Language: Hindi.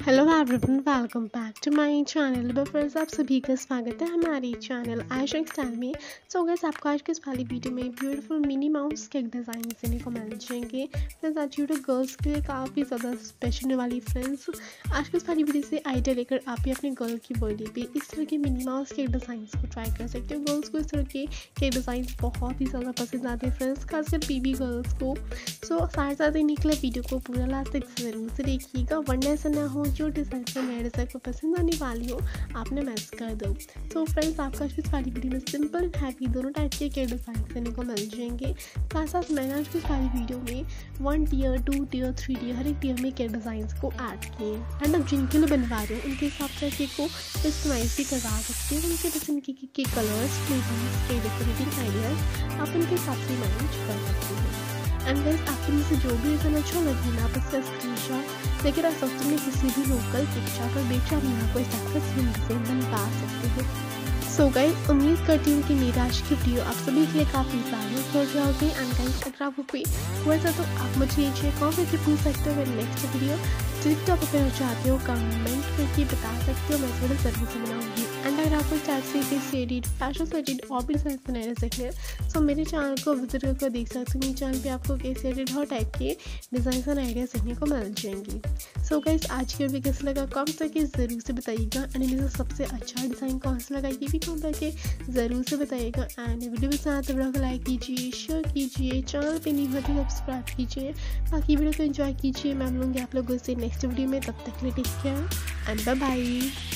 Hello everyone, welcome back to my channel. Friends, आप सभी का स्वागत है हमारे चैनल आयशा स्टाइल में। सो गाइस, आपको आज की इस वाली वीडियो में beautiful Minnie Mouse cake design देखने को मिल जाएंगे। फ्रेंड्स, आज वीडियो गर्ल्स के लिए काफ़ी ज़्यादा स्पेशल होने वाली। फ्रेंड्स, आज की इस वाली वीडियो से आइडिया लेकर आप भी अपने गर्ल की बर्थडे पे इस तरह के मिनी माउस केक डिज़ाइन को ट्राई कर सकते हो। गर्ल्स को इस तरह के केक डिज़ाइन बहुत ही ज़्यादा पसंद आते हैं फ्रेंड्स, खासकर बेबी गर्ल्स को। सो साथ साथ ही निकले वीडियो को पूरा लास्ट तक ज़रूर से देखिएगा, वरना ऐसा ना हो जो डिज़ाइन से मेरे डिज़ाइन को पसंद आने वाली हो आपने मैच कर दो। सो फ्रेंड्स, आपका इस वाली वीडियो में सिंपल एंड हैप्पी दोनों टाइप के केक डिज़ाइन करने को मिल जाएंगे। साथ साथ मैंने आज की सारी वीडियो में 1 टियर 2 टियर 3 टियर हर एक टियर में केक डिज़ाइन को ऐड किए एंड अब जिनके लिए बनवा रहे हो उनके हिसाब से केक को कस्टमाइज भी करवा सकते हो। उनके पसंद के कलर्स, फ्लेवर्स, के डेकोरेटिंग आइडियाज आप उनके हिसाब से मैनेज कर सकते हो। एंड गाइस, आपको में से जो भी डिज़ाइन अच्छा लगे ना, आप इसका स्क्रीनशॉट लेकर आप सस्ते में किसी भी लोकल केक शॉप पर बेच आप यहाँ को डिज़ाइन बनवा सकते हो। सो गाइस, उम्मीद करती हूँ कि मेरी आज की वीडियो आप सभी के लिए काफ़ी ज़्यादा हो जाओगे। एंड गाइस, अगर आपको कोई हुआ तो आप मुझे नीचे कमेंट करके पूछ सकते हो। मेरे नेक्स्ट वीडियो जिसको आप करना चाहते हो कमेंट करके बता सकते हो, मैं थोड़ा जल्दी से बनाऊँगी। एंड अगर आपको से एडिट फैशन से एडिट और भी डिज़ाइन बनाने सीखने हैं सो मेरे चैनल को विजिट करके देख सकते हो। मेरे चैनल पे आपको कैसे एडिट हर टाइप के डिज़ाइन एंड आइडिया सीखने को मिल जाएंगी। सो गाइस, आज की वीडियो कैसा लगा कमेंट करके ज़रूर से बताइएगा। एंड इनमें से सबसे अच्छा डिज़ाइन कौन सा लगा ये भी कमेंट करके ज़रूर से बताइएगा। एंड वीडियो के साथ वीडियो को लाइक कीजिए, शेयर कीजिए, चैनल पे नहीं होते सब्सक्राइब कीजिए। बाकी वीडियो को एंजॉय कीजिए। मैं मिलूँगी आप लोगों से नेक्स्ट वीडियो में, तब तक के लिए take care and bye bye.